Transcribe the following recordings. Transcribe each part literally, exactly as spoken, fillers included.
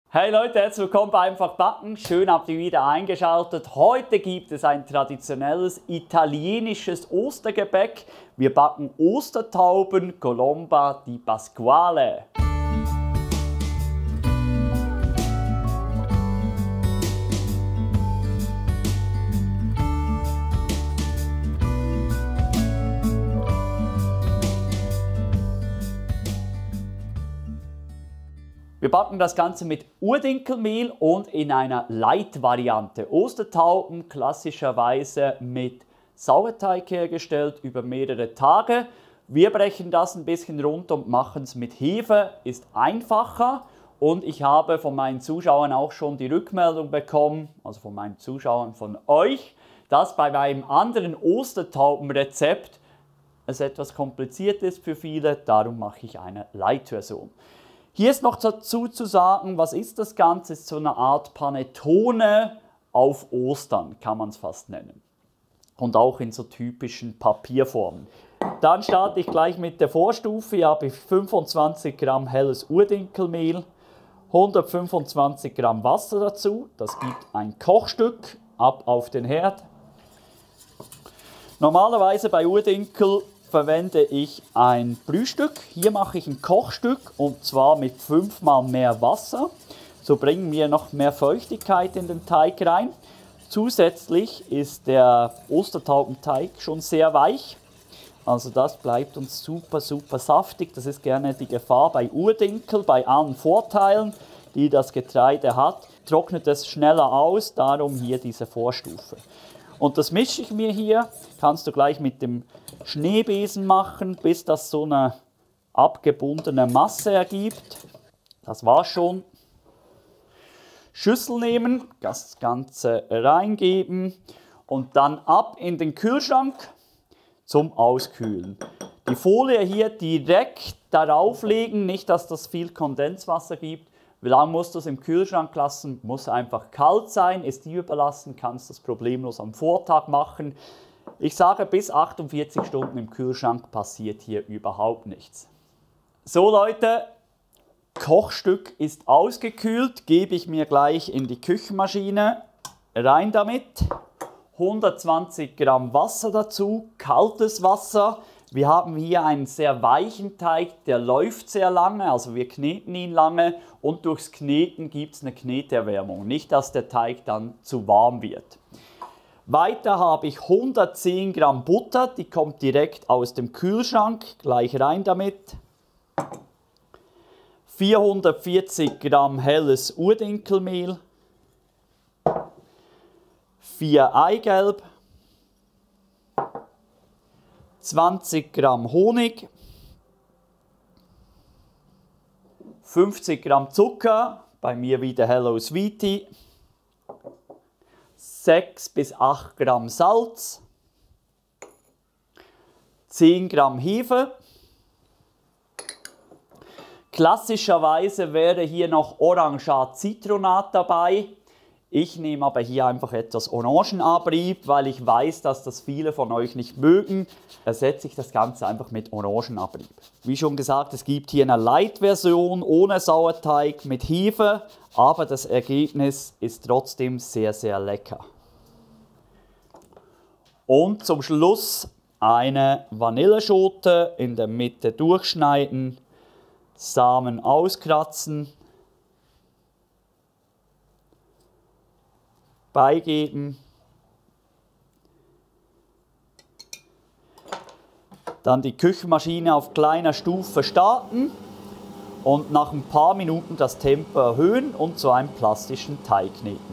Hey Leute, herzlich willkommen bei Einfach Backen. Schön habt ihr wieder eingeschaltet. Heute gibt es ein traditionelles italienisches Ostergebäck. Wir backen Ostertauben Colomba di Pasquale. Wir backen das Ganze mit Urdinkelmehl und in einer Light-Variante. Ostertauben klassischerweise mit Sauerteig hergestellt über mehrere Tage. Wir brechen das ein bisschen runter und machen es mit Hefe, ist einfacher. Und ich habe von meinen Zuschauern auch schon die Rückmeldung bekommen, also von meinen Zuschauern von euch, dass bei meinem anderen Ostertaubenrezept es etwas kompliziert ist für viele, darum mache ich eine Light-Version. Hier ist noch dazu zu sagen, was ist das Ganze? Es ist so eine Art Panettone auf Ostern, kann man es fast nennen. Und auch in so typischen Papierformen. Dann starte ich gleich mit der Vorstufe. Hier habe ich fünfundzwanzig Gramm helles Urdinkelmehl, hundertfünfundzwanzig Gramm Wasser dazu. Das gibt ein Kochstück, ab auf den Herd. Normalerweise bei Urdinkel verwende ich ein Brühstück. Hier mache ich ein Kochstück und zwar mit fünfmal mehr Wasser. So bringen wir noch mehr Feuchtigkeit in den Teig rein. Zusätzlich ist der Ostertaubenteig schon sehr weich. Also das bleibt uns super, super saftig. Das ist gerne die Gefahr bei Urdinkel, bei allen Vorteilen, die das Getreide hat. Trocknet es schneller aus, darum hier diese Vorstufe. Und das mische ich mir hier, kannst du gleich mit dem Schneebesen machen, bis das so eine abgebundene Masse ergibt. Das war's schon. Schüssel nehmen, das Ganze reingeben und dann ab in den Kühlschrank zum Auskühlen. Die Folie hier direkt darauf legen, nicht dass das viel Kondenswasser gibt. Wie lange musst du es im Kühlschrank lassen? Muss einfach kalt sein, ist dir überlassen, kannst das problemlos am Vortag machen. Ich sage, bis achtundvierzig Stunden im Kühlschrank passiert hier überhaupt nichts. So Leute, Kochstück ist ausgekühlt, gebe ich mir gleich in die Küchenmaschine. Rein damit. hundertzwanzig Gramm Wasser dazu, kaltes Wasser. Wir haben hier einen sehr weichen Teig, der läuft sehr lange, also wir kneten ihn lange und durchs Kneten gibt es eine Kneterwärmung, nicht dass der Teig dann zu warm wird. Weiter habe ich hundertzehn Gramm Butter, die kommt direkt aus dem Kühlschrank, gleich rein damit. vierhundertvierzig Gramm helles Urdinkelmehl, vier Eigelb, zwanzig Gramm Honig, fünfzig Gramm Zucker, bei mir wieder Hello Sweetie, sechs bis acht Gramm Salz, zehn Gramm Hefe. Klassischerweise wäre hier noch Orangat Zitronat dabei. Ich nehme aber hier einfach etwas Orangenabrieb, weil ich weiß, dass das viele von euch nicht mögen. Ersetze ich das Ganze einfach mit Orangenabrieb. Wie schon gesagt, es gibt hier eine Light-Version ohne Sauerteig mit Hefe, aber das Ergebnis ist trotzdem sehr, sehr lecker. Und zum Schluss eine Vanilleschote in der Mitte durchschneiden, Samen auskratzen, beigeben, dann die Küchenmaschine auf kleiner Stufe starten und nach ein paar Minuten das Tempo erhöhen und zu einem plastischen Teig kneten.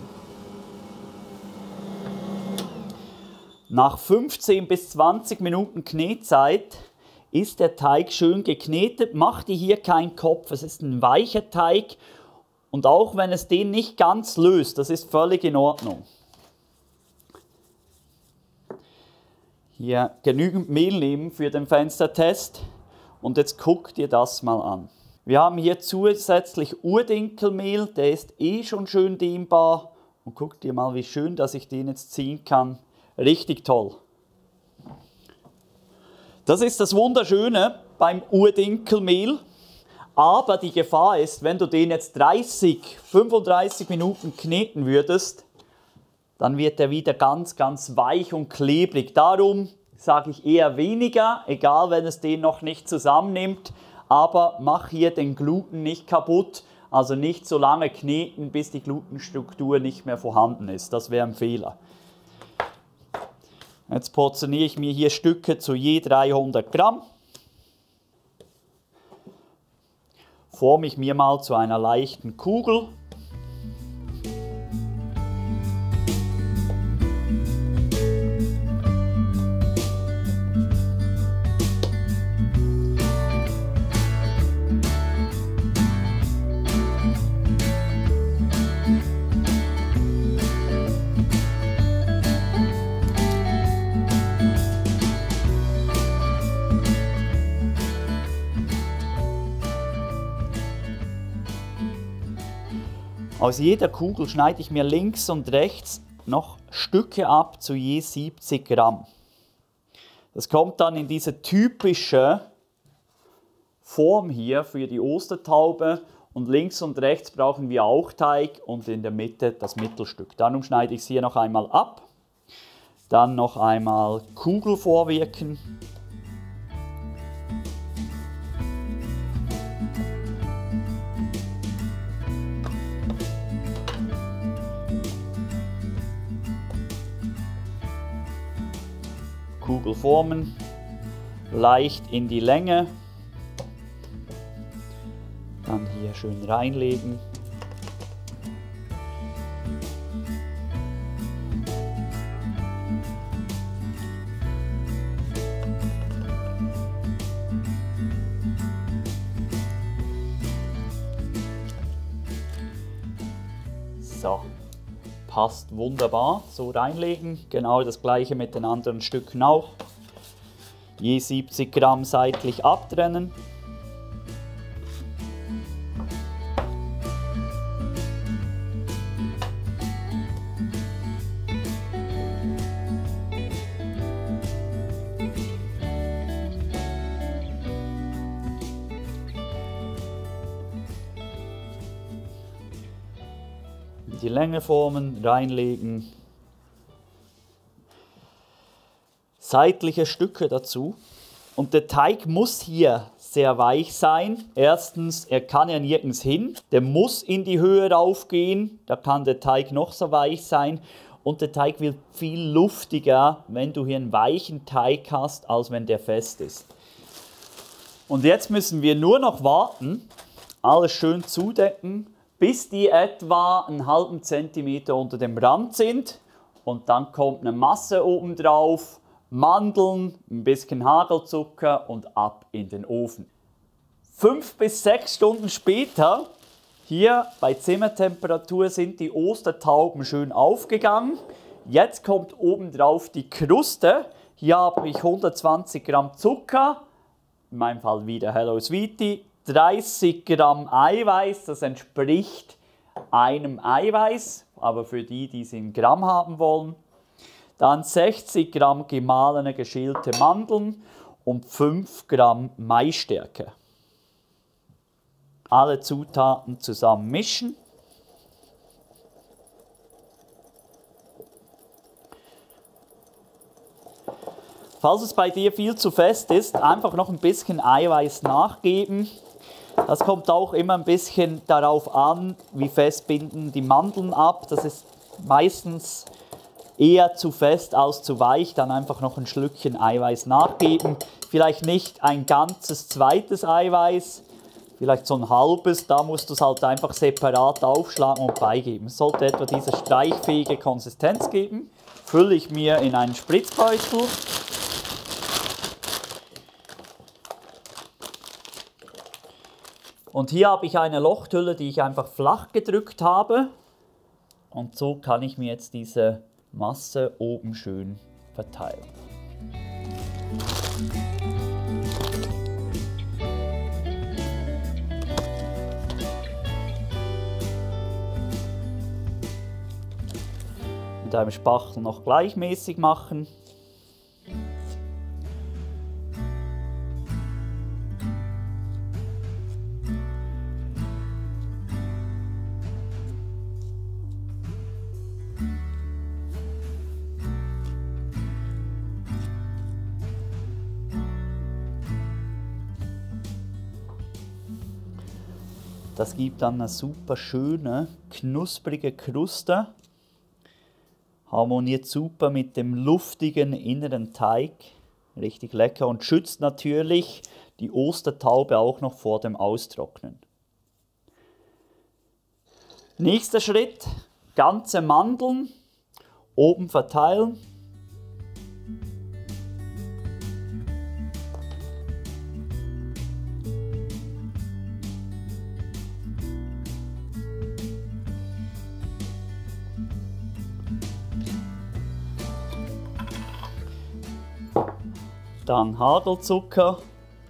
Nach fünfzehn bis zwanzig Minuten Knetzeit ist der Teig schön geknetet, macht ihr hier keinen Kopf, es ist ein weicher Teig. Und auch wenn es den nicht ganz löst, das ist völlig in Ordnung. Hier genügend Mehl nehmen für den Fenstertest. Und jetzt guckt ihr das mal an. Wir haben hier zusätzlich Urdinkelmehl, der ist eh schon schön dehnbar. Und guckt ihr mal, wie schön, dass ich den jetzt ziehen kann. Richtig toll. Das ist das Wunderschöne beim Urdinkelmehl. Aber die Gefahr ist, wenn du den jetzt dreißig, fünfunddreißig Minuten kneten würdest, dann wird er wieder ganz, ganz weich und klebrig. Darum sage ich eher weniger, egal wenn es den noch nicht zusammennimmt. Aber mach hier den Gluten nicht kaputt. Also nicht so lange kneten, bis die Glutenstruktur nicht mehr vorhanden ist. Das wäre ein Fehler. Jetzt portioniere ich mir hier Stücke zu je dreihundert Gramm. Forme ich mir mal zu einer leichten Kugel. Aus jeder Kugel schneide ich mir links und rechts noch Stücke ab zu je siebzig Gramm. Das kommt dann in diese typische Form hier für die Ostertaube und links und rechts brauchen wir auch Teig und in der Mitte das Mittelstück. Darum schneide ich es hier noch einmal ab, dann noch einmal Kugel vorwirken. Kugel formen, leicht in die Länge, dann hier schön reinlegen. So. Passt wunderbar, so reinlegen, genau das gleiche mit den anderen Stücken auch. Je siebzig Gramm seitlich abtrennen. Die Länge formen, reinlegen, seitliche Stücke dazu und der Teig muss hier sehr weich sein. Erstens, er kann ja nirgends hin, der muss in die Höhe raufgehen, da kann der Teig noch so weich sein und der Teig wird viel luftiger, wenn du hier einen weichen Teig hast, als wenn der fest ist. Und jetzt müssen wir nur noch warten, alles schön zudecken, bis die etwa einen halben Zentimeter unter dem Rand sind. Und dann kommt eine Masse oben drauf, Mandeln, ein bisschen Hagelzucker und ab in den Ofen. Fünf bis sechs Stunden später, hier bei Zimmertemperatur, sind die Ostertauben schön aufgegangen. Jetzt kommt oben drauf die Kruste. Hier habe ich hundertzwanzig Gramm Zucker, in meinem Fall wieder Hello Sweetie. dreißig Gramm Eiweiß, das entspricht einem Eiweiß, aber für die, die es in Gramm haben wollen. Dann sechzig Gramm gemahlene geschälte Mandeln und fünf Gramm Maisstärke. Alle Zutaten zusammen mischen. Falls es bei dir viel zu fest ist, einfach noch ein bisschen Eiweiß nachgeben. Das kommt auch immer ein bisschen darauf an, wie fest binden die Mandeln ab. Das ist meistens eher zu fest als zu weich. Dann einfach noch ein Schlückchen Eiweiß nachgeben. Vielleicht nicht ein ganzes zweites Eiweiß, vielleicht so ein halbes. Da musst du es halt einfach separat aufschlagen und beigeben. Es sollte etwa diese streichfähige Konsistenz geben. Fülle ich mir in einen Spritzbeutel. Und hier habe ich eine Lochhülle, die ich einfach flach gedrückt habe. Und so kann ich mir jetzt diese Masse oben schön verteilen. Mit einem Spachtel noch gleichmäßig machen. Das gibt dann eine super schöne, knusprige Kruste. Harmoniert super mit dem luftigen inneren Teig. Richtig lecker und schützt natürlich die Ostertaube auch noch vor dem Austrocknen. Nächster Schritt, ganze Mandeln oben verteilen. Dann Hagelzucker.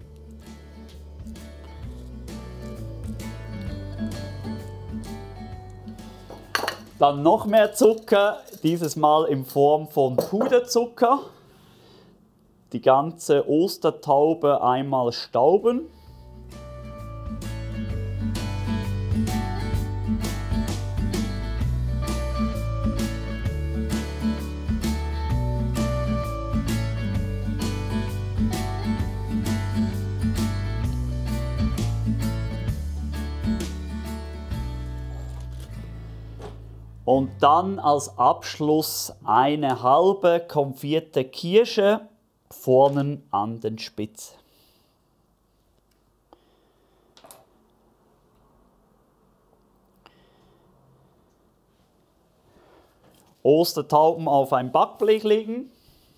Dann noch mehr Zucker, dieses Mal in Form von Puderzucker. Die ganze Ostertaube einmal stauben. Und dann als Abschluss eine halbe konfierte Kirsche vorne an den Spitz. Ostertauben auf ein Backblech legen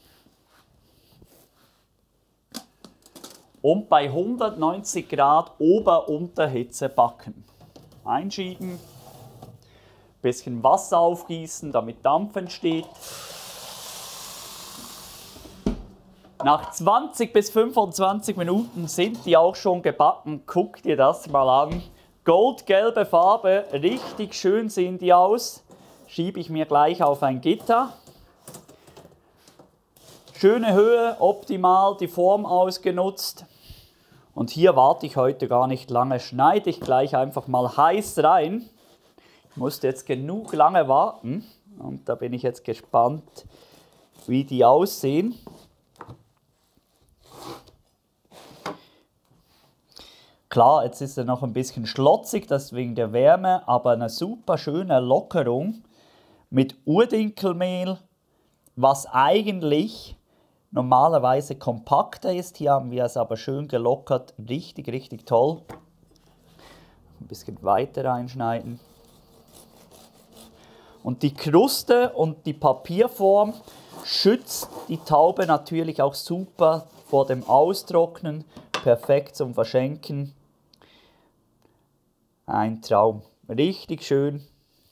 und bei hundertneunzig Grad Ober-Unterhitze backen. Einschieben. Bisschen Wasser aufgießen, damit Dampf entsteht. Nach zwanzig bis fünfundzwanzig Minuten sind die auch schon gebacken. Guck dir das mal an. Goldgelbe Farbe, richtig schön sehen die aus. Schiebe ich mir gleich auf ein Gitter. Schöne Höhe, optimal die Form ausgenutzt. Und hier warte ich heute gar nicht lange, schneide ich gleich einfach mal heiß rein. Ich musste jetzt genug lange warten und da bin ich jetzt gespannt, wie die aussehen. Klar, jetzt ist er noch ein bisschen schlotzig, das ist wegen der Wärme, aber eine super schöne Lockerung mit Urdinkelmehl, was eigentlich normalerweise kompakter ist. Hier haben wir es aber schön gelockert, richtig, richtig toll. Ein bisschen weiter reinschneiden. Und die Kruste und die Papierform schützt die Taube natürlich auch super vor dem Austrocknen. Perfekt zum Verschenken. Ein Traum. Richtig schön.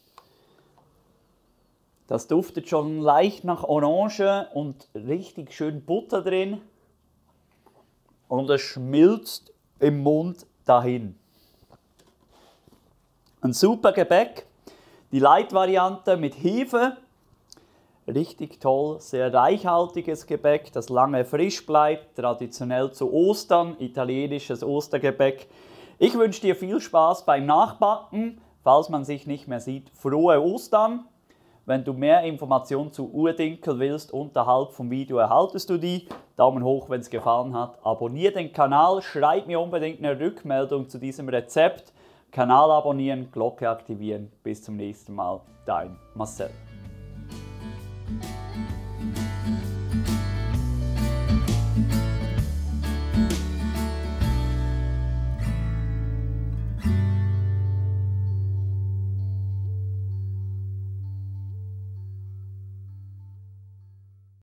Das duftet schon leicht nach Orange und richtig schön Butter drin. Und es schmilzt im Mund dahin. Ein super Gebäck. Die Light-Variante mit Hefe, richtig toll, sehr reichhaltiges Gebäck, das lange frisch bleibt, traditionell zu Ostern, italienisches Ostergebäck. Ich wünsche dir viel Spaß beim Nachbacken, falls man sich nicht mehr sieht, frohe Ostern. Wenn du mehr Informationen zu Urdinkel willst, unterhalb vom Video erhaltest du die. Daumen hoch, wenn es gefallen hat, abonniere den Kanal, schreib mir unbedingt eine Rückmeldung zu diesem Rezept. Kanal abonnieren, Glocke aktivieren. Bis zum nächsten Mal. Dein Marcel.